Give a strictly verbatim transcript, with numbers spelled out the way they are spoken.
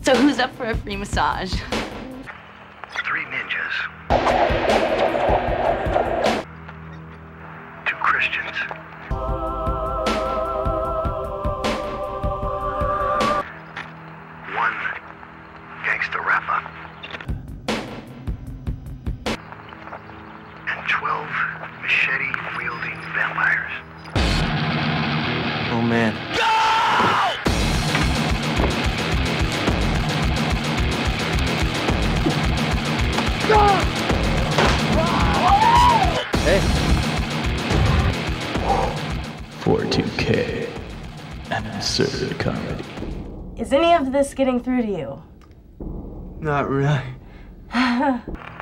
So who's up for a free massage? Three ninjas. Two Christians. One gangster rapper. And twelve machete-wielding vampires. Oh, man. Hey. four two K. An absurd comedy. Is any of this getting through to you? Not really.